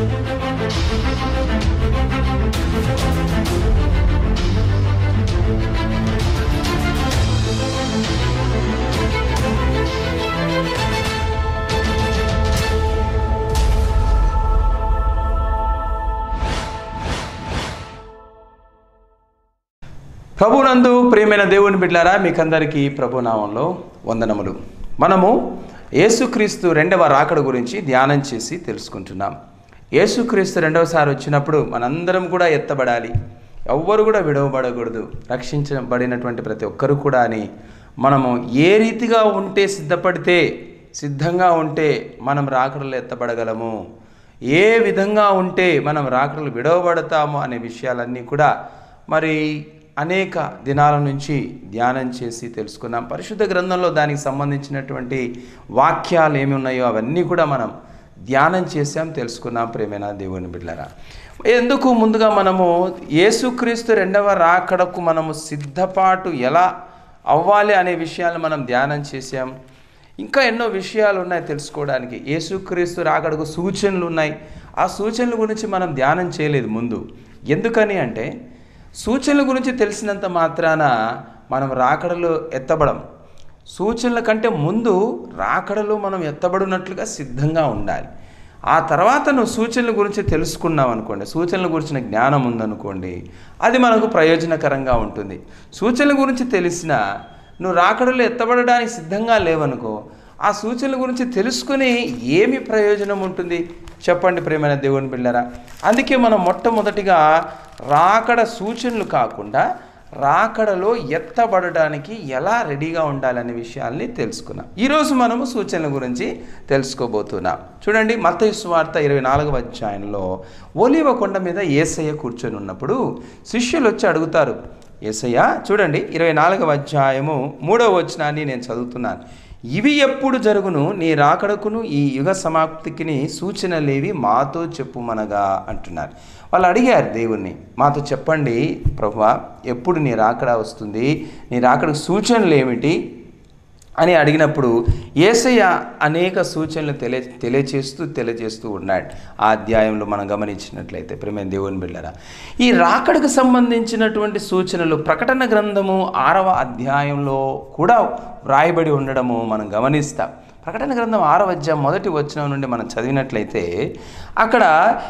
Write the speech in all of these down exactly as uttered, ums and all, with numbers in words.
ప్రభునందు ప్రియమైన దేవుని బిడ్డలారా, మీకందరికీ ప్రభునామంలో వందనములు. మనము యేసుక్రీస్తు రెండవ రాకడ గురించి ధ్యానం చేసి తెలుసుకుంటున్నాం. యేసుక్రీస్తు రెండవసారి వచ్చినప్పుడు మనందరం కూడా ఎత్తబడాలి, ఎవ్వరు కూడా విడవబడకూడదు, రక్షించబడినటువంటి ప్రతి ఒక్కరు కూడా అని మనము ఏ రీతిగా ఉంటే సిద్ధపడితే సిద్ధంగా ఉంటే మనం రాకడలు ఎత్తబడగలము, ఏ విధంగా ఉంటే మనం రాకడలు విడవబడతాము అనే విషయాలన్నీ కూడా మరి అనేక దినాల నుంచి ధ్యానం చేసి తెలుసుకున్నాం. పరిశుద్ధ గ్రంథంలో దానికి సంబంధించినటువంటి వాక్యాలు ఏమి ఉన్నాయో అవన్నీ కూడా మనం ధ్యానం చేసాం, తెలుసుకున్నాం. ప్రేమైన దేవుని బిడ్డలారా, ఎందుకు ముందుగా మనము యేసుక్రీస్తు రెండవ రాకడకు మనము సిద్ధపాటు ఎలా అవ్వాలి అనే విషయాలను మనం ధ్యానం చేసాం. ఇంకా ఎన్నో విషయాలు ఉన్నాయి తెలుసుకోవడానికి. యేసుక్రీస్తు రాకడకు సూచనలు ఉన్నాయి. ఆ సూచనల గురించి మనం ధ్యానం చేయలేదు ముందు. ఎందుకని అంటే సూచనల గురించి తెలిసినంత మాత్రాన మనం రాకడలో ఎత్తబడం. సూచనల కంటే ముందు రాకడలో మనం ఎత్తబడినట్లుగా సిద్ధంగా ఉండాలి. ఆ తర్వాత నువ్వు సూచనల గురించి తెలుసుకున్నావు అనుకోండి, సూచనల గురించిన జ్ఞానం ఉందనుకోండి, అది మనకు ప్రయోజనకరంగా ఉంటుంది. సూచనల గురించి తెలిసినా నువ్వు రాకడలో ఎత్తబడడానికి సిద్ధంగా లేవనుకో, ఆ సూచనల గురించి తెలుసుకుని ఏమి ప్రయోజనం ఉంటుంది చెప్పండి ప్రియమైన దేవుని బిడ్డలారా. అందుకే మనం మొట్టమొదటిగా రాకడ సూచనలు కాకుండా రాకడలో ఎత్తబడడానికి ఎలా రెడీగా ఉండాలనే విషయాల్ని తెలుసుకున్నాం. ఈరోజు మనము సూచనల గురించి తెలుసుకోబోతున్నాం. చూడండి, మత్తయి సువార్త ఇరవై నాలుగవ అధ్యాయంలో ఒలీవ కొండ మీద యేసయ్య కూర్చొని ఉన్నప్పుడు శిష్యులు వచ్చి అడుగుతారు, యేసయ్య చూడండి ఇరవై నాలుగవ అధ్యాయము మూడవ వచనాన్ని నేను చదువుతున్నాను. ఇవి ఎప్పుడు జరుగును, నీ రాకడకును ఈ యుగ సమాప్తికిని సూచనలేవి మాతో చెప్పుమనగా అంటున్నారు. వాళ్ళు అడిగారు దేవుణ్ణి, మాతో చెప్పండి ప్రభువా, ఎప్పుడు నీ రాకడ వస్తుంది, నీ రాకడకు సూచనలు ఏమిటి అని అడిగినప్పుడు యేసయ్య అనేక సూచనలు తెలియ తెలియచేస్తూ తెలియజేస్తూ ఉన్నాడు. ఆ అధ్యాయంలో మనం గమనించినట్లయితే ప్రియమైన దేవుని బిడ్డలారా, ఈ రాకడకు సంబంధించినటువంటి సూచనలు ప్రకటన గ్రంథము ఆరవ అధ్యాయంలో కూడా వ్రాయబడి ఉండడము మనం గమనిస్తాం. ప్రకటన గ్రంథం ఆరవ అధ్యాయం మొదటి వచనం నుండి మనం చదివినట్లయితే అక్కడ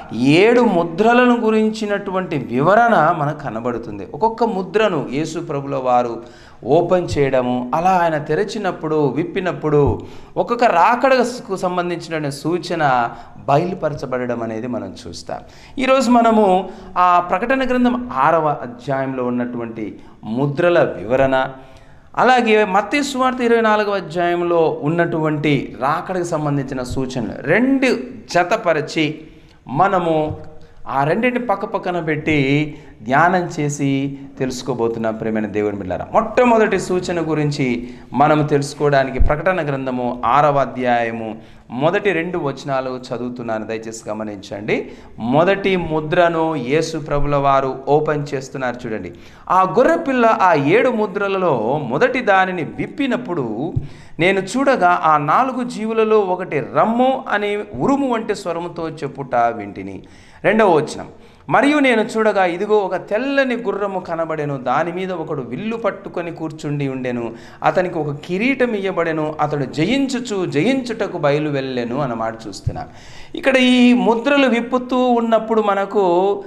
ఏడు ముద్రలను గురించినటువంటి వివరణ మనకు కనబడుతుంది. ఒక్కొక్క ముద్రను యేసు ప్రభుల వారు ఓపెన్ చేయడము, అలా ఆయన తెరచినప్పుడు విప్పినప్పుడు ఒక్కొక్క రాకడకు సంబంధించిన సూచన బయలుపరచబడడం అనేది మనం చూస్తాం. ఈరోజు మనము ఆ ప్రకటన గ్రంథం ఆరవ అధ్యాయంలో ఉన్నటువంటి ముద్రల వివరణ, అలాగే మత్తయి సువార్త ఇరవై నాలుగవ అధ్యాయంలో ఉన్నటువంటి రాకడకు సంబంధించిన సూచనలు రెండు జతపరిచి మనము ఆ రెండింటిని పక్క పక్కన పెట్టి ధ్యానం చేసి తెలుసుకోబోతున్నాం. ప్రియమైన దేవుని బిడ్డలారా, మొట్టమొదటి సూచన గురించి మనము తెలుసుకోవడానికి ప్రకటన గ్రంథము ఆరవ అధ్యాయము మొదటి రెండు వచనాలు చదువుతున్నాను, దయచేసి గమనించండి. మొదటి ముద్రను యేసు ప్రభుల వారు ఓపెన్ చేస్తున్నారు. చూడండి, ఆ గొర్రెపిల్ల ఆ ఏడు ముద్రలలో మొదటి దానిని విప్పినప్పుడు నేను చూడగా ఆ నాలుగు జీవులలో ఒకటి రమ్ము అని ఉరుము వంటి స్వరముతో చెప్పుట వింటిని. రెండవ వచనం, మరియు నేను చూడగా ఇదిగో ఒక తెల్లని గుర్రము కనబడెను, దాని మీద ఒకడు విల్లు పట్టుకొని కూర్చుండి ఉండెను, అతనికి ఒక కిరీటం ఇయ్యబడెను, అతడు జయించుచు జయించుటకు బయలు వెళ్ళెను అన్నమాట చూస్తున్నాం. ఇక్కడ ఈ ముద్రలు విప్పుతూ ఉన్నప్పుడు మనకు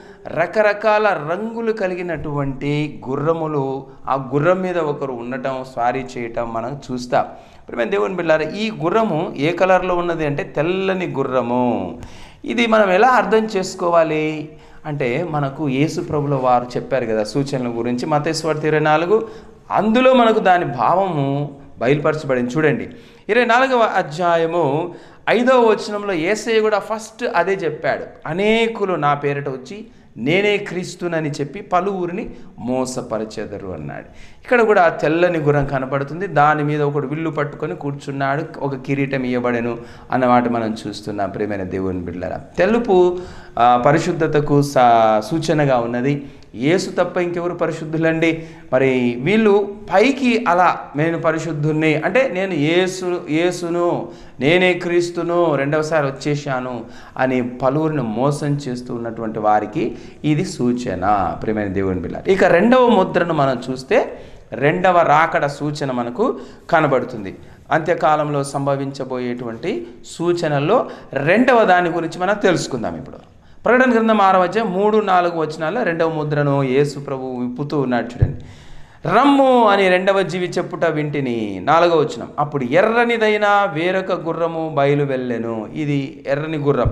రకరకాల రంగులు కలిగినటువంటి గుర్రములు, ఆ గుర్రం మీద ఒకరు ఉండటం, స్వారీ చేయటం మనం చూస్తాం. ప్రియమైన దేవుని బిడ్డలారా, ఈ గుర్రము ఏ కలర్లో ఉన్నది అంటే తెల్లని గుర్రము. ఇది మనం ఎలా అర్థం చేసుకోవాలి అంటే మనకు యేసు ప్రభుల వారు చెప్పారు కదా సూచనల గురించి, మత్తయి సువార్త ఇరవై నాలుగు, అందులో మనకు దాని భావము బయలుపరచబడింది. చూడండి, ఇరవై నాలుగవ అధ్యాయము ఐదవ వచనంలో యేసయ్య కూడా ఫస్ట్ అదే చెప్పాడు, అనేకులు నా పేరిట వచ్చి నేనే క్రీస్తునని చెప్పి పలువురిని మోసపరిచెదరు అన్నాడు. ఇక్కడ కూడా తెల్లని గుర్రం కనపడుతుంది, దాని మీద ఒకడు విల్లు పట్టుకొని కూర్చున్నాడు, ఒక కిరీటం ఇవ్వబడెను అన్నమాట మనం చూస్తున్నాం. ప్రియమైన దేవుని బిడ్డలారా, తెలుపు పరిశుద్ధతకు సూచనగా ఉన్నది, యేసు తప్ప ఇంకెవరు పరిశుద్ధులండి? మరి వీళ్ళు పైకి అలా నేను పరిశుద్ధుణ్ణి అంటే నేను యేసు యేసును నేనే క్రీస్తును రెండవసారి వచ్చేసాను అని పలువురిని మోసం చేస్తూ ఉన్నటువంటి వారికి ఇది సూచన ప్రియమైన దేవుని బిడ్డ. ఇక రెండవ ముద్రను మనం చూస్తే రెండవ రాకడ సూచన మనకు కనబడుతుంది. అంత్యకాలంలో సంభవించబోయేటువంటి సూచనల్లో రెండవ దాని గురించి మనం తెలుసుకుందాం. ఇప్పుడు ప్రకటన గ్రంథం ఆరవ అధ్యాయం మూడు నాలుగు వచనాల్లో రెండవ ముద్రను యేసు ప్రభువు విప్పుతూ ఉన్నాడు చూడండి. రమ్ము అని రెండవ జీవి చెప్పుట వింటిని. నాలుగవ వచనం, అప్పుడు ఎర్రనిదైన వేరొక గుర్రము బయలు వెళ్ళెను. ఇది ఎర్రని గుర్రం.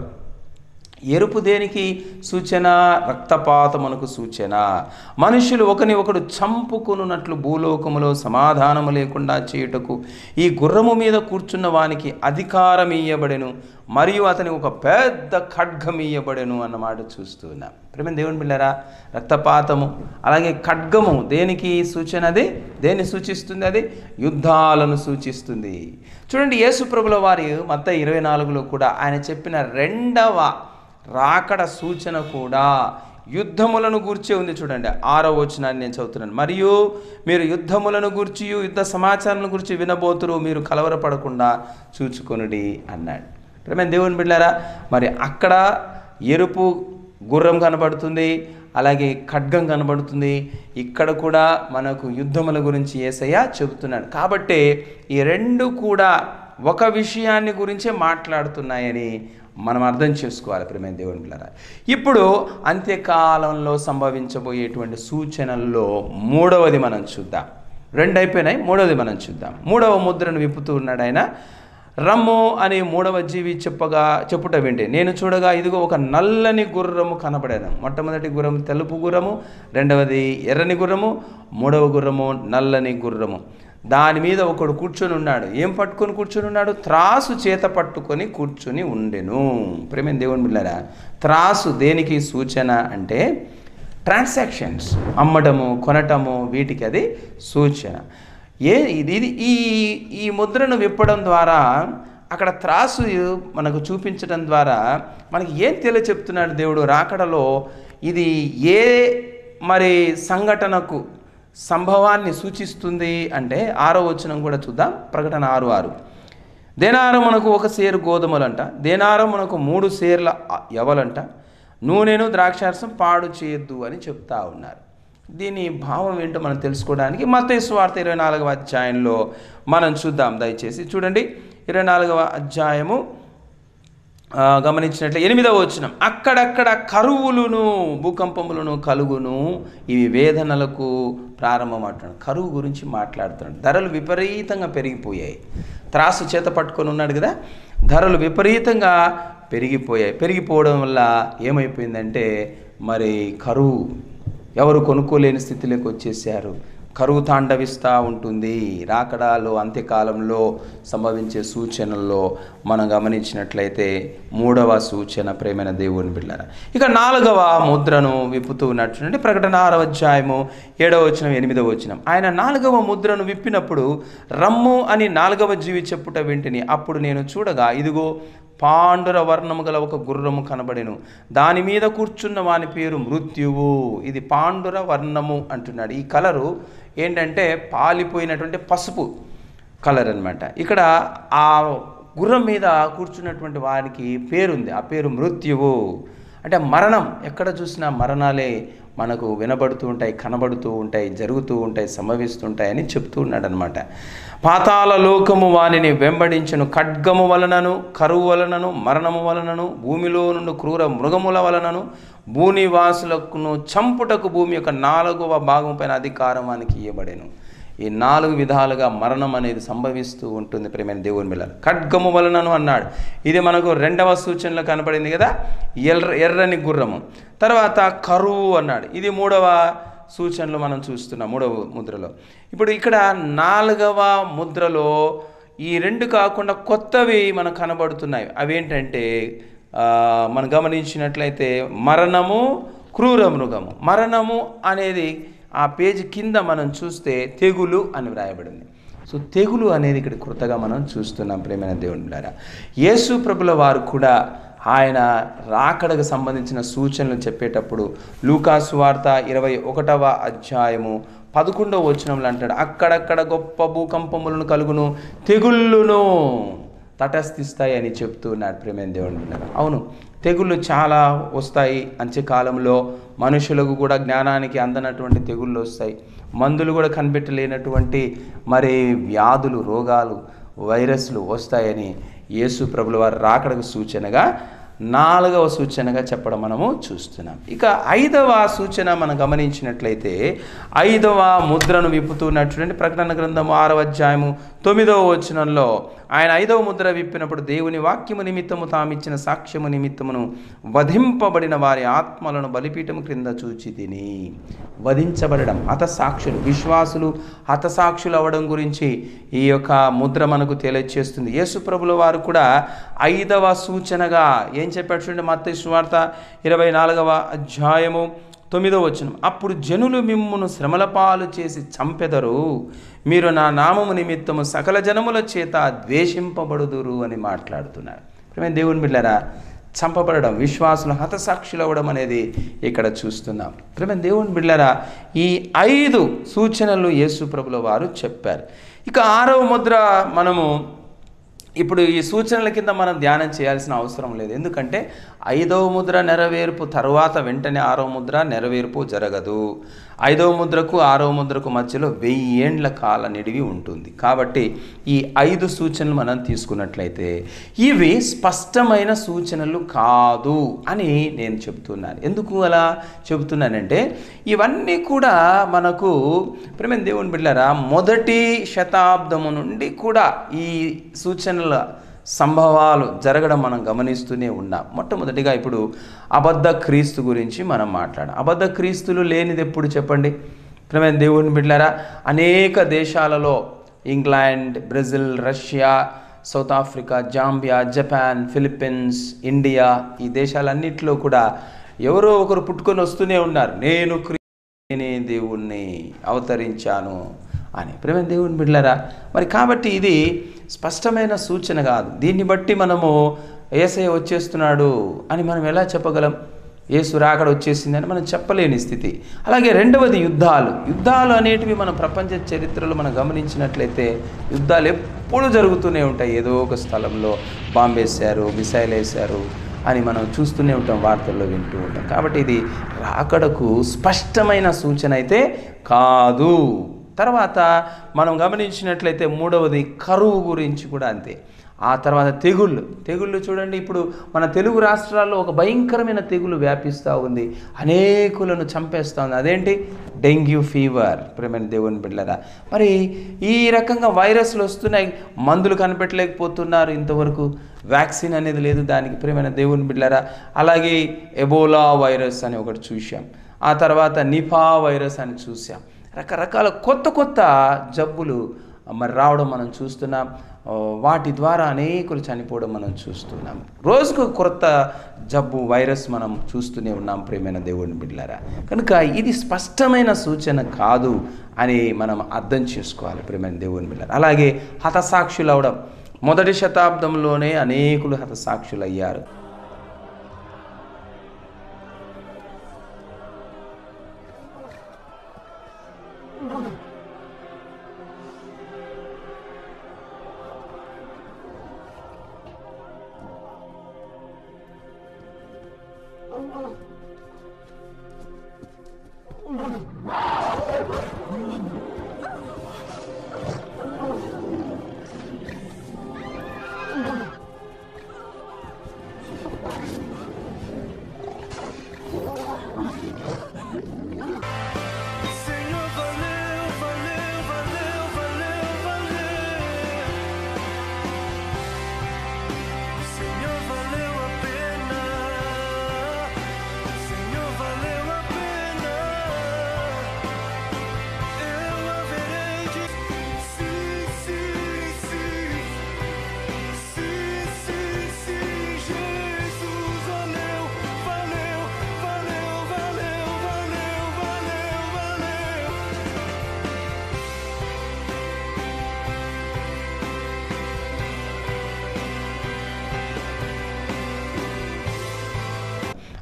ఎరుపు దేనికి సూచన? రక్తపాతమునకు సూచన. మనుషులు ఒకని ఒకడు చంపుకున్నట్లు భూలోకములో సమాధానము లేకుండా చేయుటకు ఈ గుర్రము మీద కూర్చున్న వానికి అధికారం ఇయ్యబడెను, మరియు అతనికి ఒక పెద్ద ఖడ్గం ఇయ్యబడెను అన్నమాట చూస్తున్నాం. ప్రేమ దేవుని బిడ్డలారా, రక్తపాతము అలాగే ఖడ్గము దేనికి సూచన? అది దేన్ని సూచిస్తుంది? అది యుద్ధాలను సూచిస్తుంది. చూడండి, యేసు ప్రభుల వారి మత్తయి ఇరవై నాలుగులో కూడా ఆయన చెప్పిన రెండవ రాకడ సూచన కూడా యుద్ధములను గూర్చే ఉంది. చూడండి, ఆరో వచనాన్ని నేను చదువుతున్నాను. మరియు మీరు యుద్ధములను గూర్చి యుద్ధ సమాచారాలను గురించి వినబోతురు, మీరు కలవరపడకుండా చూచుకొనుడి అన్నాడు. ప్రేమ దేవుని బిడ్డలారా, మరి అక్కడ ఎరుపు గుర్రం కనబడుతుంది, అలాగే ఖడ్గం కనబడుతుంది. ఇక్కడ కూడా మనకు యుద్ధముల గురించి యేసయ్య చెబుతున్నాడు. కాబట్టి ఈ రెండు కూడా ఒక విషయాన్ని గురించే మాట్లాడుతున్నాయని మనం అర్థం చేసుకోవాలి ప్రియమైన దేవుని బిడ్డలారా. ఇప్పుడు అంత్యకాలంలో సంభవించబోయేటువంటి సూచనల్లో మూడవది మనం చూద్దాం. రెండు అయిపోయినాయి, మూడవది మనం చూద్దాం. మూడవ ముద్రను విప్పుతూ ఉన్నాడు ఆయన. రమ్ము అని మూడవ జీవి చెప్పగా చెప్పుట వింటే నేను చూడగా ఇదిగో ఒక నల్లని గుర్రము కనబడాను. మొట్టమొదటి గుర్రము తెలుపు గుర్రము, రెండవది ఎర్రని గుర్రము, మూడవ గుర్రము నల్లని గుర్రము. దాని మీద ఒకడు కూర్చొని ఉన్నాడు. ఏం పట్టుకొని కూర్చొని ఉన్నాడు? త్రాసు చేత పట్టుకొని కూర్చొని ఉండెను. ప్రేమ దేవుని బిడ్డలారా, త్రాసు దేనికి సూచన అంటే ట్రాన్సాక్షన్స్, అమ్మటము కొనటము, వీటికి అది సూచన. ఏ ఇది ఈ ఈ ముద్రను విప్పడం ద్వారా అక్కడ త్రాసు మనకు చూపించడం ద్వారా మనకి ఏం తెలియ చెప్తున్నాడు దేవుడు? రాకడలో ఇది ఏ మరి సంఘటనకు సంభవాన్ని సూచిస్తుంది అంటే ఆరో వచనం కూడా చూద్దాం. ప్రకటన ఆరు ఆరు దేనారం మనకు ఒక సేరు గోధుమలంట, దేనారం మనకు మూడు సేర్ల యవలంట, నూనెను ద్రాక్షారసం పాడు చేయొద్దు అని చెప్తా ఉన్నారు. దీని భావం ఏంటో మనం తెలుసుకోవడానికి మత్తయి సువార్త ఇరవై నాలుగవ అధ్యాయంలో మనం చూద్దాం. దయచేసి చూడండి, ఇరవై నాలుగవ అధ్యాయము గమనించినట్లే ఎనిమిదవ వచనం, అక్కడక్కడ కరువులను భూకంపములను కలుగును, ఇవి వేదనలకు ప్రారంభం అంటున్నాడు. కరువు గురించి మాట్లాడుతున్నాడు. ధరలు విపరీతంగా పెరిగిపోయాయి. త్రాసు చేత పట్టుకొని ఉన్నాడు కదా, ధరలు విపరీతంగా పెరిగిపోయాయి. పెరిగిపోవడం వల్ల ఏమైపోయిందంటే మరి కరువు, ఎవరు కొనుక్కోలేని స్థితిలోకి వచ్చేసారు. కరువు తాండవిస్తూ ఉంటుంది. రాకడాలో అంత్యకాలంలో సంభవించే సూచనల్లో మనం గమనించినట్లయితే మూడవ సూచన ప్రేమైన దేవుని బిడ్డలారా. ఇక నాలుగవ ముద్రను విప్పుతూ ఉన్నట్టు ప్రకటన ఆరవ అధ్యాయము ఏడవ వచనం ఎనిమిదవ వచనం, ఆయన నాలుగవ ముద్రను విప్పినప్పుడు రమ్ము అని నాలుగవ జీవి చెప్పుట వింటిని. అప్పుడు నేను చూడగా ఇదిగో పాండుర వర్ణము గల ఒక గుర్రము కనబడెను, దాని మీద కూర్చున్న వాని పేరు మృత్యువు. ఇది పాండుర వర్ణము అంటున్నాడు. ఈ కలరు ఏంటంటే పాలిపోయినటువంటి పసుపు కలర్ అనమాట. ఇక్కడ ఆ గుర్రం మీద కూర్చున్నటువంటి వారికి పేరుంది, ఆ పేరు మృత్యువు. అంటే మరణం, ఎక్కడ చూసినా మరణాలే మనకు వినబడుతూ ఉంటాయి, కనబడుతూ ఉంటాయి, జరుగుతూ ఉంటాయి, సంభవిస్తుంటాయని చెప్తూ ఉన్నాడు అనమాట. పాతాళ లోకము వానిని వెంబడించను, ఖడ్గము వలనను కరువు వలనను మరణము వలనను భూమిలో నుండి క్రూర మృగముల వలనను భూనివాసులకును చంపుటకు భూమి యొక్క నాలుగవ భాగం పైన అధికారం వానికి ఇవ్వబడెను. ఈ నాలుగు విధాలుగా మరణం అనేది సంభవిస్తూ ఉంటుంది ప్రేమైన దేవుని బిడ్డలారా. ఖడ్గము వలనను అన్నాడు, ఇది మనకు రెండవ సూచనలో కనపడింది కదా, ఎర్ర ఎర్రని గుర్రము. తర్వాత కరువు అన్నాడు, ఇది మూడవ సూచనలు మనం చూస్తున్నాం మూడవ ముద్రలో. ఇప్పుడు ఇక్కడ నాలుగవ ముద్రలో ఈ రెండు కాకుండా కొత్తవి మనకు కనబడుతున్నాయి. అవేంటంటే మనం గమనించినట్లయితే మరణము, క్రూర మృగము. మరణము అనేది ఆ పేజీ కింద మనం చూస్తే తెగులు అని వ్రాయబడింది. సో తెగులు అనేది ఇక్కడ కృతగా మనం చూస్తున్నాం ప్రేమైన దేవుని బిడ్డలారా. యేసు ప్రభుల వారు కూడా ఆయన రాకడకు సంబంధించిన సూచనలు చెప్పేటప్పుడు లూకాసు వార్త ఇరవై ఒకటవ అధ్యాయము పదకొండవ వచనంలో అంటాడు, అక్కడక్కడ గొప్ప భూకంపములను కలుగును, తెగుళ్ళును తటస్థిస్తాయి అని చెప్తున్నాడు. ప్రేమైన దేవుని బిడ్డలారా, అవును, తెగుళ్ళు చాలా వస్తాయి. అంత్యకాలంలో మనుషులకు కూడా జ్ఞానానికి అందనటువంటి తెగుళ్ళు వస్తాయి. మందులు కూడా కనిపెట్టలేనటువంటి మరి వ్యాధులు, రోగాలు, వైరస్లు వస్తాయని యేసు ప్రభుల వారు రాకడకు సూచనగా నాలుగవ సూచనగా చెప్పడం మనము చూస్తున్నాం. ఇక ఐదవ సూచన మనం గమనించినట్లయితే ఐదవ ముద్రను విప్పుతున్నటువంటి ప్రకటన గ్రంథము ఆరవ అధ్యాయము తొమ్మిదవ వచనంలో ఆయన ఐదవ ముద్ర విప్పినప్పుడు దేవుని వాక్యము నిమిత్తము తామిచ్చిన సాక్ష్యము నిమిత్తమును వధింపబడిన వారి ఆత్మలను బలిపీఠము క్రింద చూచి తిని. వధించబడడం, హతసాక్షులు, విశ్వాసులు హతసాక్షులు అవ్వడం గురించి ఈ యొక్క ముద్ర మనకు తెలియచేస్తుంది. యేసు ప్రభుల వారు కూడా ఐదవ సూచనగా ఏం చెప్పాడు చూడండి, మత్తయి సువార్త ఇరవై నాలుగవ అధ్యాయము తొమ్మిదో వచనం, అప్పుడు జనులు మిమ్మును శ్రమల పాలు చేసి చంపెదరు, మీరు నా నామము నిమిత్తము సకల జనముల చేత ద్వేషింపబడుదురు అని మాట్లాడుతున్నారు. ప్రియమైన దేవుని బిడ్డలారా, చంపబడడం, విశ్వాసులు హతసాక్షులు అవ్వడం అనేది ఇక్కడ చూస్తున్నాం. ప్రియమైన దేవుని బిడ్డలారా, ఈ ఐదు సూచనలు యేసు ప్రభుల వారు చెప్పారు. ఇక ఆరవ ముద్ర మనము ఇప్పుడు ఈ సూచనల కింద మనం ధ్యానం చేయాల్సిన అవసరం లేదు. ఎందుకంటే ఐదవ ముద్ర నెరవేర్పు తర్వాత వెంటనే ఆరవ ముద్ర నెరవేర్పు జరగదు. ఐదవ ముద్రకు ఆరవ ముద్రకు మధ్యలో వెయ్యి ఏండ్ల కాల నిడివి ఉంటుంది. కాబట్టి ఈ ఐదు సూచనలు మనం తీసుకున్నట్లయితే ఇవి స్పష్టమైన సూచనలు కాదు అని నేను చెబుతున్నాను. ఎందుకు అలా చెబుతున్నానంటే ఇవన్నీ కూడా మనకు ప్రియమైన దేవుని బిడ్డలారా మొదటి శతాబ్దము నుండి కూడా ఈ సూచనల సంభవాలు జరగడం మనం గమనిస్తూనే ఉన్నాం. మొట్టమొదటిగా ఇప్పుడు అబద్ధ క్రీస్తు గురించి మనం మాట్లాడాం. అబద్ధ క్రీస్తులు లేనిది ఎప్పుడు చెప్పండి? ప్రియమైన దేవుని బిడ్డలారా, అనేక దేశాలలో England, Brazil, Russia, South Africa, Zambia, Japan, Philippines, India, ఈ దేశాలన్నింటిలో కూడా ఎవరో ఒకరు పుట్టుకొని వస్తూనే ఉన్నారు, నేను క్రీస్తునే దేవుణ్ణి అవతరించాను అని. ప్రియమైన దేవుని బిడ్డలారా, మరి కాబట్టి ఇది స్పష్టమైన సూచన కాదు. దీన్ని బట్టి మనము యేసయ్య వచ్చేస్తున్నాడు అని మనం ఎలా చెప్పగలం? యేసు రాకడ వచ్చేసిందని మనం చెప్పలేని స్థితి. అలాగే రెండవది యుద్ధాలు. యుద్ధాలు అనేటివి మన ప్రపంచ చరిత్రలో మనం గమనించినట్లయితే యుద్ధాలు ఎప్పుడు జరుగుతూనే ఉంటాయి. ఏదో ఒక స్థలంలో బాంబు వేశారు, మిసైల్ వేశారు అని మనం చూస్తూనే ఉంటాం, వార్తల్లో వింటూ ఉంటాం. కాబట్టి ఇది రాకడకు స్పష్టమైన సూచన అయితే కాదు. తర్వాత మనం గమనించినట్లయితే మూడవది కరువు గురించి కూడా అంతే. ఆ తర్వాత తెగుళ్ళు. తెగుళ్ళు చూడండి, ఇప్పుడు మన తెలుగు రాష్ట్రాల్లో ఒక భయంకరమైన తెగులు వ్యాపిస్తూ ఉంది, అనేకులను చంపేస్తూ ఉంది. అదేంటి? Dengue fever. ప్రియమైన దేవుని బిడ్డలారా, మరి ఈ రకంగా వైరస్లు వస్తున్నాయి, మందులు కనిపెట్టలేకపోతున్నారు, ఇంతవరకు వ్యాక్సిన్ అనేది లేదు దానికి. ప్రియమైన దేవుని బిడ్డలారా, అలాగే ఎబోలా వైరస్ అని ఒకటి చూసాం, ఆ తర్వాత నిపా వైరస్ అని చూసాం. రకరకాల కొత్త కొత్త జబ్బులు మరి రావడం మనం చూస్తున్నాం. వాటి ద్వారా అనేకులు చనిపోవడం మనం చూస్తున్నాం. రోజుకు కొత్త జబ్బు, వైరస్ మనం చూస్తూనే ఉన్నాం. ప్రియమైన దేవుని బిడ్డలారా, కనుక ఇది స్పష్టమైన సూచన కాదు అని మనం అర్థం చేసుకోవాలి. ప్రియమైన దేవుని బిడ్డలారా, అలాగే హతసాక్షులు అవడం. మొదటి శతాబ్దంలోనే అనేకులు హతసాక్షులు అయ్యారు.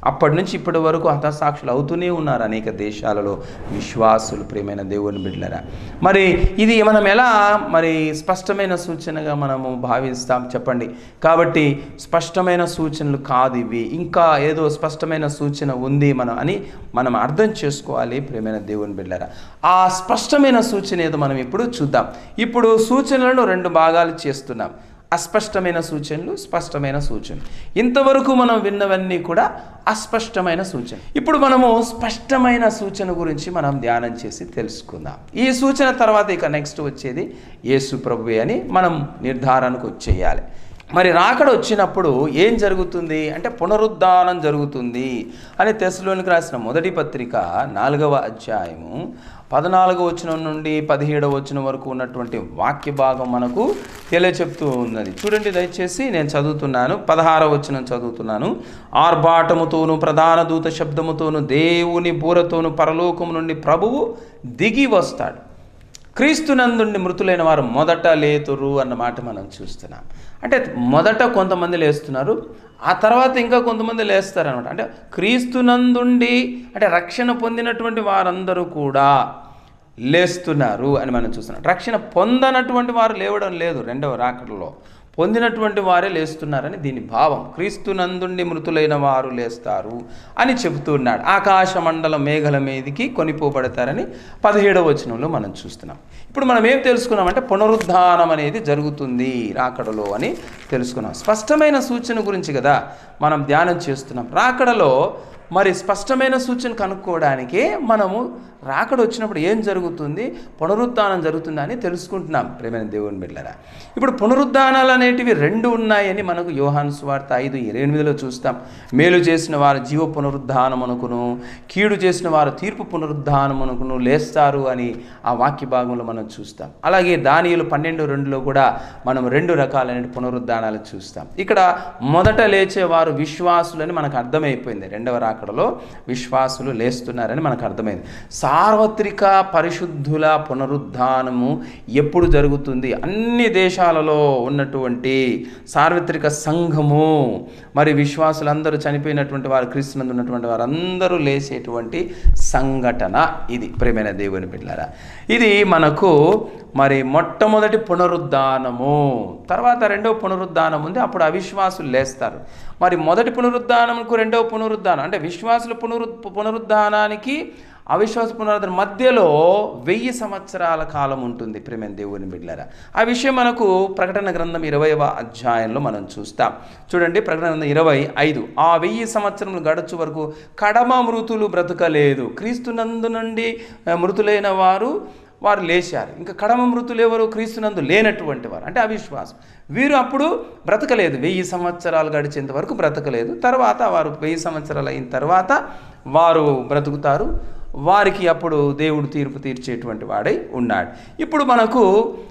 అప్పటి నుంచి ఇప్పటి వరకు హతసాక్షులు అవుతూనే ఉన్నారు అనేక దేశాలలో విశ్వాసులు, ప్రియమైన దేవుని బిడ్డలారా. మరి ఇది మనం ఎలా మరి స్పష్టమైన సూచనగా మనము భావిస్తాం చెప్పండి. కాబట్టి స్పష్టమైన సూచనలు కాదు ఇవి, ఇంకా ఏదో స్పష్టమైన సూచన ఉంది మనం అని మనం అర్థం చేసుకోవాలి ప్రియమైన దేవుని బిడ్డలారా. ఆ స్పష్టమైన సూచన ఏదో మనం ఇప్పుడు చూద్దాం. ఇప్పుడు సూచనలను రెండు భాగాలు చేస్తున్నాం, అస్పష్టమైన సూచనలు, స్పష్టమైన సూచనలు. ఇంతవరకు మనం విన్నవన్నీ కూడా అస్పష్టమైన సూచన. ఇప్పుడు మనము స్పష్టమైన సూచన గురించి మనం ధ్యానం చేసి తెలుసుకుందాం. ఈ సూచన తర్వాత ఇక నెక్స్ట్ వచ్చేది యేసు ప్రభువే అని మనం నిర్ధారణకు వచ్చేయాలి. మరి రాకడ వచ్చినప్పుడు ఏం జరుగుతుంది అంటే పునరుద్ధానం జరుగుతుంది అని తెస్సలోనికి రాసిన మొదటి పత్రిక నాలుగవ అధ్యాయము పద్నాలుగవ వచనం నుండి పదిహేడవ వచనం వరకు ఉన్నటువంటి వాక్య భాగం మనకు తెలియచెప్తూ ఉన్నది. చూడండి దయచేసి, నేను చదువుతున్నాను. పదహారవ వచనం చదువుతున్నాను. ఆర్భాటముతోను ప్రధాన దూత శబ్దముతోను దేవుని బూరతోను పరలోకము నుండి ప్రభువు దిగి వస్తాడు. క్రీస్తునందుండి మృతులైన వారు మొదట లేతురు అన్న మాట మనం చూస్తున్నాం. అంటే మొదట కొంతమంది లేస్తున్నారు, ఆ తర్వాత ఇంకా కొంతమంది లేస్తారు అనమాట. అంటే క్రీస్తునందుండి అంటే రక్షణ పొందినటువంటి వారందరూ కూడా లేస్తున్నారు అని మనం చూస్తున్నాం. రక్షణ పొందనటువంటి వారు లేవడం లేదు రెండవ రాకడలో, పొందినటువంటి వారే లేస్తున్నారని దీని భావం. క్రీస్తునందుండి మృతులైన వారు లేస్తారు అని చెబుతున్నాడు. ఆకాశ మండల మేఘల మీదికి కొనిపోబడతారని పదిహేడవ వచనంలో మనం చూస్తున్నాం. ఇప్పుడు మనం ఏం తెలుసుకున్నామంటే పునరుద్ధానం అనేది జరుగుతుంది రాకడలో అని తెలుసుకున్నాం. స్పష్టమైన సూచన గురించి కదా మనం ధ్యానం చేస్తున్నాం. రాకడలో మరి స్పష్టమైన సూచన కనుక్కోవడానికే మనము రాకడ వచ్చినప్పుడు ఏం జరుగుతుంది, పునరుద్ధానం జరుగుతుందా అని తెలుసుకుంటున్నాం ప్రేమైన దేవుని బిడ్డలారా. ఇప్పుడు పునరుద్ధానాలు అనేటివి రెండు ఉన్నాయని మనకు యోహాను సువార్త ఐదు ఇరవై ఎనిమిదిలో చూస్తాం. మేలు చేసిన వారు జీవ పునరుద్ధానమునకును, కీడు చేసిన వారు తీర్పు పునరుద్ధానమునకును లేస్తారు అని ఆ వాక్య భాగంలో మనం చూస్తాం. అలాగే దానియేలు పన్నెండు రెండులో కూడా మనం రెండు రకాలైన పునరుద్ధానాలు చూస్తాం. ఇక్కడ మొదట లేచేవారు విశ్వాసులని మనకు అర్థమైపోయింది. రెండవ రాకడలో విశ్వాసులు లేస్తున్నారని మనకు అర్థమైంది. సార్వత్రిక పరిశుద్ధుల పునరుద్ధానము ఎప్పుడు జరుగుతుంది? అన్ని దేశాలలో ఉన్నటువంటి సార్వత్రిక సంఘము, మరి విశ్వాసులందరూ చనిపోయినటువంటి వారు, క్రీస్తునందు ఉన్నటువంటి వారు అందరూ లేచేటువంటి సంఘటన ఇది ప్రియమైన దేవుని బిడ్డలారా. ఇది మనకు మరి మొట్టమొదటి పునరుద్ధానము. తర్వాత రెండవ పునరుద్ధానం ఉంది, అప్పుడు అవిశ్వాసులు లేస్తారు. మరి మొదటి పునరుద్ధానంకు రెండవ పునరుద్ధానం అంటే విశ్వాసుల పునరు పునరుద్ధానానికి అవిశ్వాస పునరుద్ధానం మధ్యలో వెయ్యి సంవత్సరాల కాలం ఉంటుంది ప్రేమైన దేవుని బిడ్డలారా. ఆ విషయం మనకు ప్రకటన గ్రంథం ఇరవైవ అధ్యాయంలో మనం చూస్తాం. చూడండి, ప్రకటన గ్రంథం ఇరవై ఐదు. ఆ వెయ్యి సంవత్సరములు గడుచు వరకు కడమ మృతులు బ్రతకలేదు. క్రీస్తునందు నుండి మృతులైన వారు వారు లేచారు. ఇంకా కడమ మృతులు ఎవరు? క్రీస్తునందు లేనటువంటి వారు, అంటే అవిశ్వాసం. వీరు అప్పుడు బ్రతకలేదు, వెయ్యి సంవత్సరాలు గడిచేంత వరకు బ్రతకలేదు. తర్వాత వారు వెయ్యి సంవత్సరాలు అయిన తర్వాత వారు బ్రతుకుతారు. వారికి అప్పుడు దేవుడు తీర్పు తీర్చేటువంటి వాడై ఉన్నాడు. ఇప్పుడు మనకు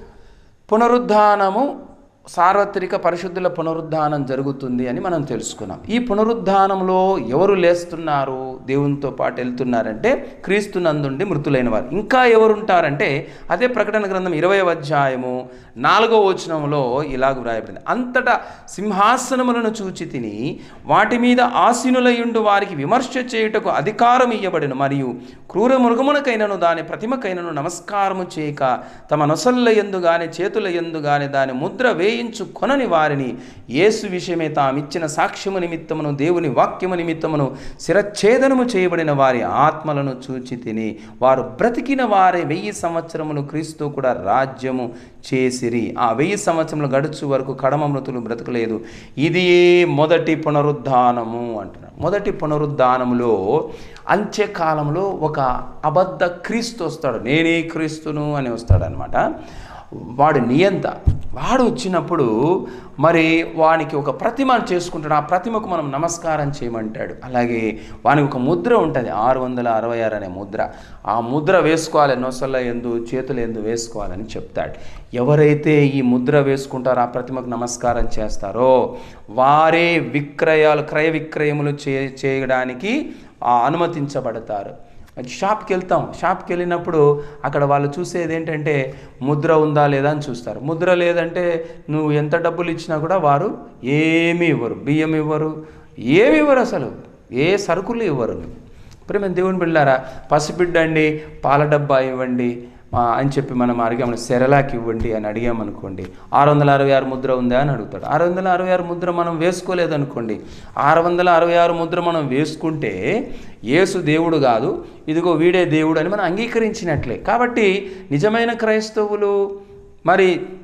పునరుద్ధానము, సార్వత్రిక పరిశుద్ధుల పునరుద్ధానం జరుగుతుంది అని మనం తెలుసుకున్నాం. ఈ పునరుద్ధానంలో ఎవరు లేస్తున్నారు, దేవునితో పాటు వెళ్తున్నారంటే క్రీస్తునందుండి మృతులైన వారు. ఇంకా ఎవరు ఉంటారంటే అదే ప్రకటన గ్రంథం ఇరవై అధ్యాయము నాలుగో వచనంలో ఇలాగ వ్రాయబడింది. అంతటా సింహాసనములను చూచి తిని వాటి మీద ఆసీనులయుండు వారికి విమర్శ చేయుటకు అధికారం ఇయ్యబడిన, మరియు క్రూర మృగమునకైనను దాని ప్రతిమకైనను నమస్కారము చేయక తమ నొసళ్ళ యందు గాని చేతుల యందు గాని దాని ముద్ర వేయించు కొనని వారిని యేసు విషయమే తామిచ్చిన సాక్ష్యము నిమిత్తమును దేవుని వాక్యము నిమిత్తమును శిరచ్ఛేదనము చేయబడిన వారి ఆత్మలను చూచి తిని వారు బ్రతికిన వారే వెయ్యి సంవత్సరములు క్రీస్తు కూడా రాజ్యము చేసిరి. ఆ వెయ్యి సంవత్సరములు గడుచు వరకు కడమ మృతులు బ్రతకలేదు. ఇది మొదటి పునరుద్ధానము అంటున్నారు. మొదటి పునరుద్ధానములో అంత్యకాలంలో ఒక అబద్ధ క్రీస్తు వస్తాడు. నేనే క్రీస్తును అని వస్తాడు అనమాట. వాడు నియంత. వాడు వచ్చినప్పుడు మరి వానికి ఒక ప్రతిమను చేసుకుంటాడు. ఆ ప్రతిమకు మనం నమస్కారం చేయమంటాడు. అలాగే వానికి ఒక ముద్ర ఉంటుంది, ఆరు వందల అరవై ఆరు అనే ముద్ర. ఆ ముద్ర వేసుకోవాలి, నొసళ్ళ ఎందు చేతుల ఎందు వేసుకోవాలని చెప్తాడు. ఎవరైతే ఈ ముద్ర వేసుకుంటారో, ఆ ప్రతిమకు నమస్కారం చేస్తారో వారే విక్రయాలు క్రయ విక్రయములు చే చేయడానికి అనుమతించబడతారు. షాప్కి వెళ్తాం, షాప్కి వెళ్ళినప్పుడు అక్కడ వాళ్ళు చూసేది ఏంటంటే ముద్ర ఉందా లేదా అని చూస్తారు. ముద్ర లేదంటే నువ్వు ఎంత డబ్బులు ఇచ్చినా కూడా వారు ఏమీ ఇవ్వరు, బియ్యం ఇవ్వరు, ఏమి ఇవ్వరు. అసలు ఏ సరుకులు ఇవ్వరు. ప్రేమ దేవుని బిడ్డలారా, పసిబిడ్డ అండి పాల డబ్బా ఇవ్వండి అని చెప్పి మనం అడిగాము, సెరలాకి ఇవ్వండి అని అడిగామనుకోండి, ఆరు వందల అరవై ఆరు ముద్ర ఉందా అని అడుగుతాడు. ఆరు వందల అరవై ఆరు ముద్ర మనం వేసుకోలేదనుకోండి, ఆరు వందల అరవై ఆరు ముద్ర మనం వేసుకుంటే యేసు దేవుడు కాదు, ఇదిగో వీడే దేవుడు అని మనం అంగీకరించినట్లే. కాబట్టి నిజమైన క్రైస్తవులు, మరి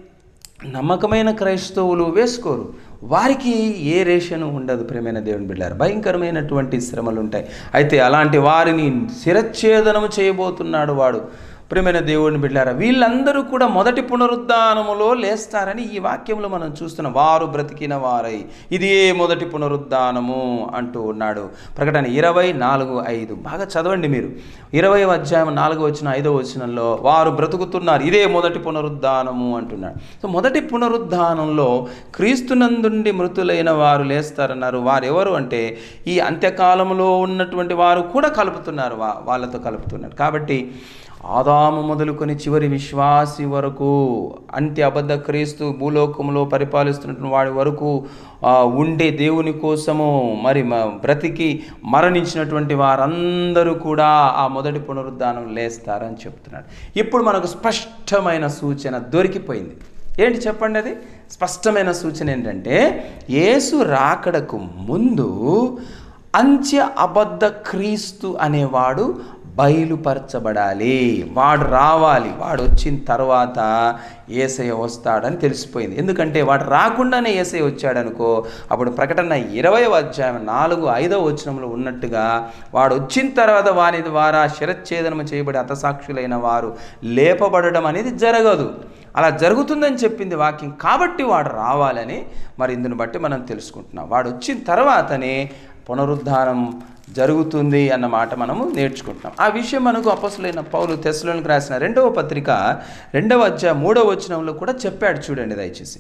నమ్మకమైన క్రైస్తవులు వేసుకోరు. వారికి ఏ రేషను ఉండదు. ప్రేమైన దేవుని బిడ్డలారా, భయంకరమైనటువంటి శ్రమలు ఉంటాయి. అయితే అలాంటి వారిని శిరచ్ఛేదనము చేయబోతున్నాడు వాడు. ప్రేమైన దేవుని బిడ్డలారా, వీళ్ళందరూ కూడా మొదటి పునరుద్ధానములో లేస్తారని ఈ వాక్యంలో మనం చూస్తున్నాం. వారు బ్రతికిన వారై, ఇది ఏ మొదటి పునరుద్ధానము అంటూ ఉన్నాడు. ప్రకటన ఇరవై నాలుగు ఐదు బాగా చదవండి మీరు. ఇరవై అధ్యాయం నాలుగో వచ్చిన ఐదో వచనంలో వారు బ్రతుకుతున్నారు, ఇదే మొదటి పునరుద్ధానము అంటున్నాడు. సో మొదటి పునరుద్ధానంలో క్రీస్తునందుండి మృతులైన వారు లేస్తారన్నారు. వారు ఎవరు అంటే ఈ అంత్యకాలంలో ఉన్నటువంటి వారు కూడా కలుపుతున్నారు, వా వాళ్ళతో కలుపుతున్నారు. కాబట్టి ఆదాము మొదలుకొని చివరి విశ్వాసి వరకు, అంత్య అబద్ధ క్రీస్తు భూలోకంలో పరిపాలిస్తున్నటువంటి వాడి వరకు ఉండే దేవుని కోసము మరి బ్రతికి మరణించినటువంటి వారందరూ కూడా ఆ మొదటి పునరుద్ధానం లేస్తారని చెప్తున్నాడు. ఇప్పుడు మనకు స్పష్టమైన సూచన దొరికిపోయింది. ఏంటి చెప్పండి? అది స్పష్టమైన సూచన ఏంటంటే, యేసు రాకడకు ముందు అంత్య అబద్ధ క్రీస్తు అనేవాడు బయలుపరచబడాలి, వాడు రావాలి. వాడు వచ్చిన తర్వాత యేసయ్య వస్తాడని తెలిసిపోయింది. ఎందుకంటే వాడు రాకుండానే యేసయ్య వచ్చాడనుకో, అప్పుడు ప్రకటన ఇరవై అధ్యాయం నాలుగు ఐదవ వచనంలో ఉన్నట్టుగా వాడు వచ్చిన తర్వాత వారి ద్వారా శిరచ్ఛేదనం చేయబడి హతసాక్షులైన వారు లేపబడడం అనేది జరగదు. అలా జరుగుతుందని చెప్పింది వాక్యం. కాబట్టి వాడు రావాలని మరి ఇందుని బట్టి మనం తెలుసుకుంటున్నాం. వాడు వచ్చిన తర్వాతనే పునరుద్ధానం జరుగుతుంది అన్న మాట మనము నేర్చుకుంటున్నాం. ఆ విషయం మనకు అపొస్తలుడైన పౌలు తెస్సలోనికీయులకు రాసిన రెండవ పత్రిక రెండవ అధ్యాయం మూడవ వచనంలో కూడా చెప్పాడు. చూడండి దయచేసి.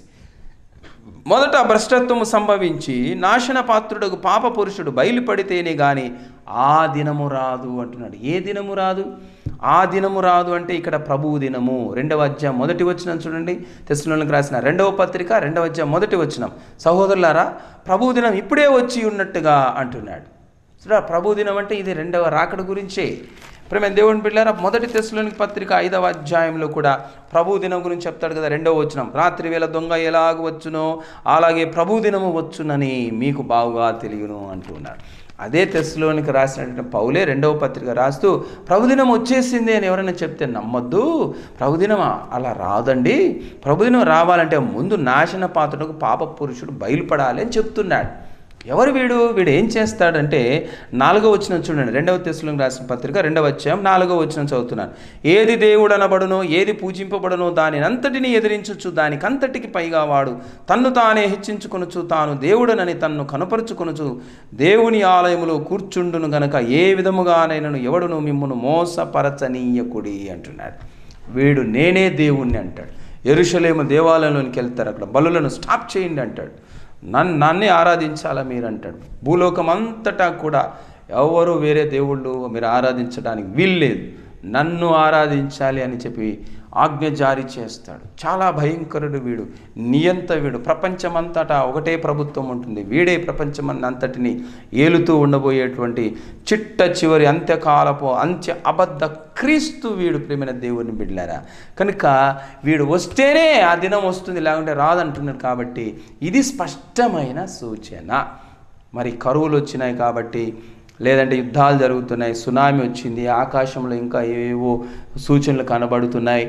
మొదట భ్రష్టత్వము సంభవించి నాశన పాత్రుడకు పాప పురుషుడు బయలుపడితేనే కానీ ఆ దినము రాదు అంటున్నాడు. ఏ దినము రాదు? ఆ దినము రాదు అంటే ఇక్కడ ప్రభువు దినము. రెండవ అధ్యాయం మొదటి వచనం చూడండి, తెస్సలోనికీయులకు రాసిన రెండవ పత్రిక రెండవ అధ్యాయం మొదటి వచనం. సహోదరులారా, ప్రభువు దినం ఇప్పుడే వచ్చి ఉన్నట్టుగా అంటున్నాడు. ప్రభు దినం అంటే ఇది రెండవ రాకడ గురించే. ప్రేమ దేవుని బిడ్డలారా, మొదటి తెస్సలోనికీ పత్రిక ఐదవ అధ్యాయంలో కూడా ప్రభు దినం గురించి చెప్తాడు కదా. రెండవ వచనం, రాత్రి వేళ దొంగ ఎలాగ వచ్చునో అలాగే ప్రభు దినము వచ్చునని మీకు బాగుగా తెలియను అంటున్నాడు. అదే తెస్సలోనికీ రాసినటువంటి పౌలే రెండవ పత్రిక రాస్తూ ప్రభుదినం వచ్చేసింది అని ఎవరైనా చెప్తే నమ్మొద్దు. ప్రభుదినం అలా రాదండి. ప్రభుదినం రావాలంటే ముందు నాశన పాత్రుడకు పాప పురుషుడు బయలుపడాలి అని చెప్తున్నాడు. ఎవరు వీడు? వీడు ఏం చేస్తాడంటే నాలుగో వచనం చూడండి, రెండవ తెస్సలోనికీ రాసిన పత్రిక రెండవ అధ్యాయం నాలుగో వచనం చదువుతున్నాను. ఏది దేవుడు అనబడునో, ఏది పూజింపబడునో దానిని అంతటిని ఎదిరించచ్చు, దానికంతటికి పైగా వాడు తన్ను తానే హెచ్చించుకొనుచు, తాను దేవుడనని తన్ను కనపరుచుకొనుచు దేవుని ఆలయములో కూర్చుండును గనక ఏ విధముగానైనను ఎవడును మిమ్మును మోసపరచనీయకుడి అంటున్నాడు. వీడు నేనే దేవుణ్ణి అంటాడు. యెరూషలేము దేవాలయంలోనికి వెళ్తారు, అక్కడ బలులను స్టాప్ చేయండి అంటాడు. నన్ను నన్నే ఆరాధించాలా మీరు అంటాడు. భూలోకం అంతటా కూడా ఎవరు వేరే దేవుళ్ళు మీరు ఆరాధించడానికి వీల్లేదు, నన్ను ఆరాధించాలి అని చెప్పి ఆజ్ఞ జారీ చేస్తాడు. చాలా భయంకరుడు వీడు, నియంత వీడు. ప్రపంచమంతటా ఒకటే ప్రభుత్వం ఉంటుంది, వీడే ప్రపంచమంతటిని ఏలుతూ ఉండబోయేటువంటి చిట్ట చివరి అంత్యకాలపు అంత్య అబద్ధ క్రీస్తు వీడు. ప్రేమైన దేవుని బిడ్డలారా, కనుక వీడు వస్తేనే ఆ దినం వస్తుంది, లేకుంటే రాదంటున్నాడు. కాబట్టి ఇది స్పష్టమైన సూచన. మరి కరువులు వచ్చినాయి కాబట్టి, లేదంటే యుద్ధాలు జరుగుతున్నాయి, సునామీ వచ్చింది, ఆకాశంలో ఇంకా ఏవో సూచనలు కనబడుతున్నాయి,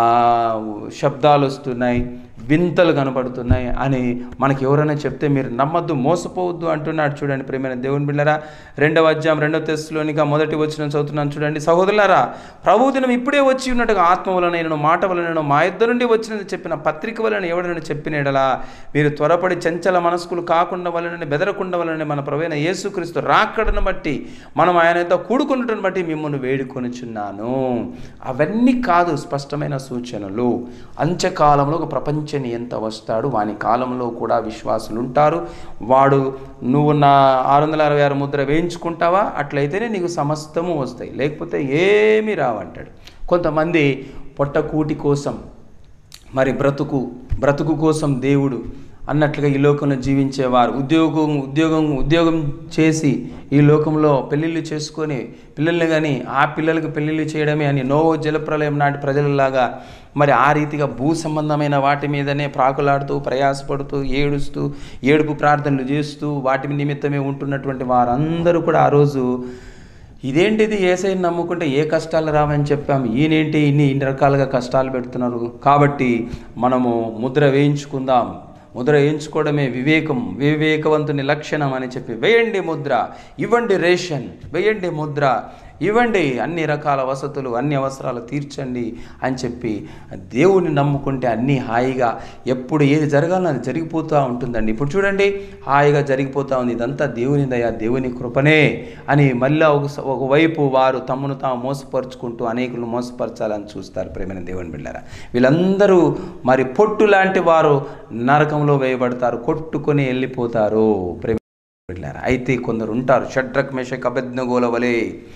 శబ్దాలు వస్తున్నాయి, వింతలు కనబడుతున్నాయి అని మనకి ఎవరైనా చెప్తే మీరు నమ్మద్దు, మోసపోవద్దు అంటున్నాడు. చూడండి ప్రియమైన దేవుని బిడ్డలారా, రెండవ అధ్యాయం రెండవ తెస్సలోనిక మొదటి వచనం చదువుతున్నాను చూడండి. సహోదరులారా, ప్రభు దినం ఇప్పుడే వచ్చి ఉన్నట్టుగా ఆత్మ వలనైనను మాట వలనైనను మా ఇద్దరు నుండి వచ్చినది చెప్పిన పత్రిక వలన ఎవడనని చెప్పినడలా మీరు త్వరపడి చంచల మనస్కులు కాకుండా వలనని బెదరకుండా వలనని మన ప్రభువైన యేసుక్రీస్తు రాకడను బట్టి మనం ఆయనతో కూడుకున్నట్టును బట్టి మిమ్మల్ని వేడుకొనుచున్నాను. అవన్నీ కాదు స్పష్టమైన సూచనలు. అంత్యకాలంలో ఒక ప్రపంచ ఎంత వస్తాడు, వాని కాలంలో కూడా విశ్వాసులు ఉంటారు. వాడు నువ్వు నా ఆరు వందల అరవై ఆరు ముద్ర వేయించుకుంటావా, అట్లయితేనే నీకు సమస్తము వస్తాయి, లేకపోతే ఏమీ రావంటాడు. కొంతమంది పొట్టకూటి కోసం, మరి బ్రతుకు బ్రతుకు కోసం దేవుడు అన్నట్లుగా ఈ లోకంలో జీవించేవారు ఉద్యోగం ఉద్యోగం ఉద్యోగం చేసి ఈ లోకంలో పెళ్ళిళ్ళు చేసుకొని పిల్లల్ని కానీ ఆ పిల్లలకు పెళ్ళిళ్ళు చేయడమే అని నోవో జలప్రలయం నాటి ప్రజలలాగా మరి ఆ రీతిగా భూ సంబంధమైన వాటి మీదనే ప్రాకులాడుతూ ప్రయాసపడుతూ ఏడుస్తూ ఏడుపు ప్రార్థనలు చేస్తూ వాటి నిమిత్తమే ఉంటున్నటువంటి వారందరూ కూడా ఆ రోజు ఇదేంటిది యేసయ్యని నమ్ముకుంటే ఏ కష్టాలు రావని చెప్పాము, ఈయనేంటి ఇన్ని ఇన్ని రకాలుగా కష్టాలు పెడుతున్నారు, కాబట్టి మనము ముద్ర వేయించుకుందాం, ముద్ర వేయించుకోవడమే వివేకం, వివేకవంతుని లక్షణం అని చెప్పి వేయండి ముద్ర, ఇవ్వండి రేషన్, వేయండి ముద్ర, ఇవ్వండి అన్ని రకాల వసతులు, అన్ని అవసరాలు తీర్చండి అని చెప్పి దేవుని నమ్ముకుంటే అన్నీ హాయిగా ఎప్పుడు ఏది జరగాలో అది జరిగిపోతూ ఉంటుందండి. ఇప్పుడు చూడండి హాయిగా జరిగిపోతూ ఉంది, ఇదంతా దేవుని దయ, దేవుని కృపనే అని మళ్ళీ ఒక ఒకవైపు వారు తమను తాము మోసపరుచుకుంటూ అనేకులు మోసపరచాలని చూస్తారు. ప్రేమైన దేవుని బిడ్డలారా, వీళ్ళందరూ మరి పొట్టు లాంటి వారు నరకంలో వేయబడతారు, కొట్టుకొని వెళ్ళిపోతారు. ప్రేమ బిడ్డలారా, అయితే కొందరు ఉంటారు షడ్రక్ మేషక్ అబేద్నెగోల వలె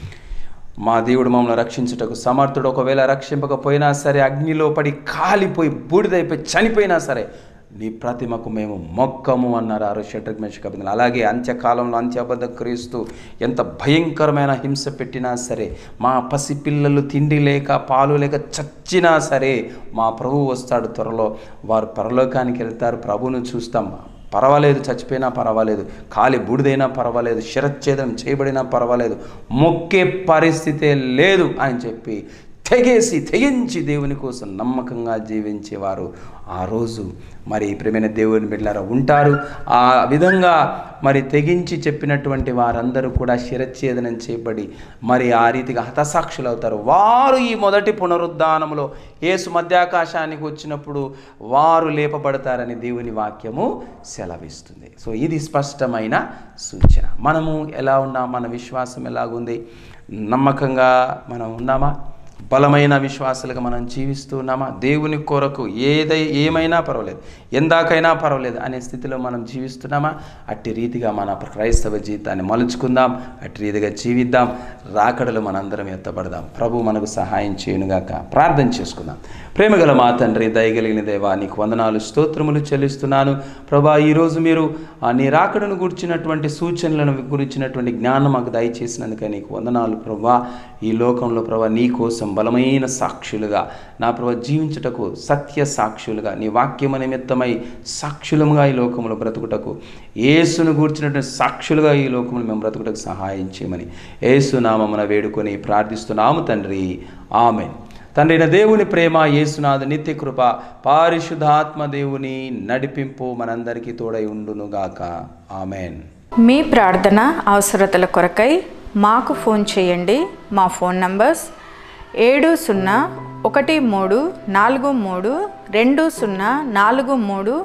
మా దేవుడు మమ్మల్ని రక్షించుటకు సమర్థుడు, ఒకవేళ రక్షింపకపోయినా సరే అగ్నిలో పడి కాలిపోయి బూడిదైపోయి చనిపోయినా సరే నీ ప్రతిమకు మేము మొక్కము అన్నారు ఆ షడ్రక్ మేషక్ అబేద్నెగో. అలాగే అంత్యకాలంలో అంత్యబద్ధ క్రీస్తు ఎంత భయంకరమైన హింస పెట్టినా సరే, మా పసిపిల్లలు తిండి లేక పాలు లేక చచ్చినా సరే మా ప్రభువు వస్తాడు త్వరలో, వారు పరలోకానికి వెళ్తారు, ప్రభువును చూస్తాం, పర్వాలేదు, చచ్చిపోయినా పర్వాలేదు, కాలి బూడిదైనా పర్వాలేదు, శిరచ్ఛేదం చేయబడినా పర్వాలేదు, మొక్కే పరిస్థితే లేదు అని చెప్పి తెగేసి తెగించి దేవుని కోసం నమ్మకంగా జీవించేవారు ఆ రోజు మరి ప్రేమైన దేవుని బిడ్డలారా ఉంటారు. ఆ విధంగా మరి తెగించి చెప్పినటువంటి వారందరూ కూడా శిరచ్ఛేదనం చేయబడి మరి ఆ రీతిగా హతసాక్షులు అవుతారు. వారు ఈ మొదటి పునరుద్ధానములో యేసు మధ్యాకాశానికి వచ్చినప్పుడు వారు లేపబడతారని దేవుని వాక్యము సెలవిస్తుంది. సో ఇది స్పష్టమైన సూచన. మనము ఎలా ఉన్నాం, మన విశ్వాసం ఎలాగుంది, నమ్మకంగా మనం ఉన్నామా, బలమైన విశ్వాసాలుగా మనం జీవిస్తూ ఉన్నామా, దేవుని కొరకు ఏదై ఏమైనా పర్వాలేదు, ఎందాకైనా పర్వాలేదు అనే స్థితిలో మనం జీవిస్తున్నామా? అట్టి రీతిగా మన క్రైస్తవ జీవితాన్ని మలుచుకుందాం, అట్టి రీతిగా జీవిద్దాం, రాకడలు మనందరం ఎత్తబడదాం. ప్రభు మనకు సహాయం చేయనుగాక. ప్రార్థన చేసుకుందాం. ప్రేమగల మా తండ్రి, దయగలిగిన దేవా, నీకు వందనాలు స్తోత్రములు చెల్లిస్తున్నాను ప్రభా. ఈరోజు మీరు నీ రాకడను గురించినటువంటి సూచనలను గురించినటువంటి జ్ఞానం మాకు దయచేసినందుకే నీకు వందనాలు ప్రభా. ఈ లోకంలో ప్రభా నీ కోసం బలమైన సాక్షులుగా నా ప్రభా జీవించుటకు, సత్య సాక్షులుగా, నీ వాక్యము నిమిత్తమై సాక్షులముగా ఈ లోకంలో బ్రతుకుటకు, యేసును గూర్చినటువంటి సాక్షులుగా ఈ లోకంలో మేము బ్రతుకుటకు సహాయం చేయమని యేసు నామమున వేడుకొని ప్రార్థిస్తున్నాము తండ్రి. ఆమేన్. తండ్రి దేవుని ప్రేమ, యేసునాథు నిత్య కృప, పరిశుద్ధాత్మ దేవుని నడిపింపు మనందరికీ తోడై ఉండునుగాక. ఆమేన్. మీ ప్రార్థన అవసరతల కొరకై మాకు ఫోన్ చేయండి. మా ఫోన్ నంబర్స్ ఏడు సున్నా ఒకటి మూడు నాలుగు మూడు రెండు సున్నా నాలుగు మూడు,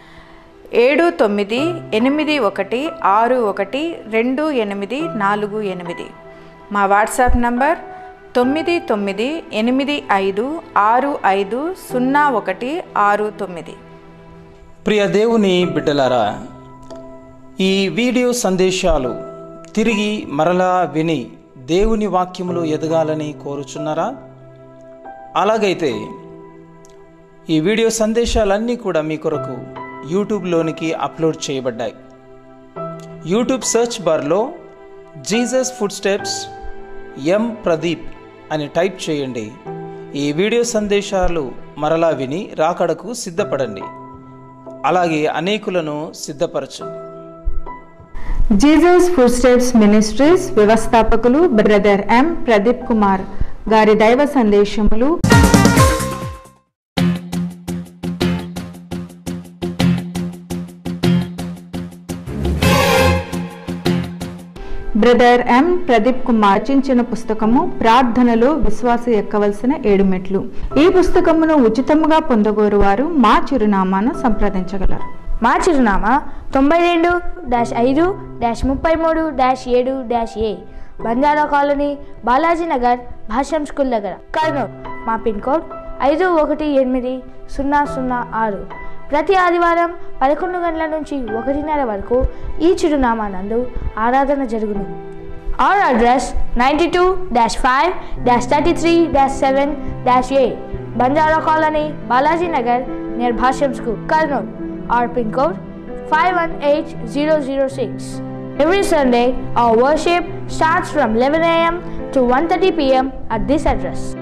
ఏడు తొమ్మిది ఎనిమిది ఒకటి ఆరు ఒకటి రెండు ఎనిమిది నాలుగు ఎనిమిది. మా వాట్సాప్ నంబర్ తొమ్మిది తొమ్మిది ఎనిమిది ఐదు ఆరు ఐదు సున్నా ఒకటి ఆరు తొమ్మిది. ప్రియ దేవుని బిడ్డలారా, ఈ వీడియో సందేశాలు తిరిగి మరలా విని దేవుని వాక్యములు ఎదగాలని కోరుచున్నారా? అలాగైతే ఈ వీడియో సందేశాలన్నీ కూడా మీ కొరకు యూట్యూబ్లోనికి అప్లోడ్ చేయబడ్డాయి. యూట్యూబ్ సెర్చ్ బార్లో Jesus Foot Steps M Pradeep అని టైప్ చేయండి. ఈ వీడియో సందేశాలు మరలా విని రాకడకు సిద్ధపడండి, అలాగే అనేకులను సిద్ధపరచండి. జీసస్ ఫుడ్ స్టెప్స్ మినిస్ట్రీస్ వ్యవస్థాపకులు బ్రదర్ ఎం ప్రదీప్ కుమార్ గారి దైవ సందేశములు బ్రదర్ ఎం ప్రదీప్ కుమార్ రచించిన పుస్తకము ప్రార్థనలో విశ్వాస ఎక్కవలసిన ఏడు మెట్లు. ఈ పుస్తకమును ఉచితముగా పొందగోరు వారు మా చిరునామాను సంప్రదించగలరు. మా చిరునామా తొంభై రెండు డాష్ ఐదు డాష్ ముప్పై మూడు డాష్ ఏడు dash A, Banjara colony, Balaji Nagar, Bhashyam school దగ్గర, కర్నూలు. మా పిన్ కోడ్ ఐదు ఒకటి ఎనిమిది సున్నా సున్నా ఆరు. ప్రతి ఆదివారం పదకొండు గంటల నుంచి ఒకటిన్నర వరకు ఈ చిరునామా నందు ఆరాధన జరుగును. Our address ninety two dash five dash thirty three dash seven dash A, Banjara colony, Balaji Nagar, near Bhashyam school, Kurnool. Our pin code five one eight zero zero six. Every Sunday, our worship starts from eleven a m to one thirty p m at this address.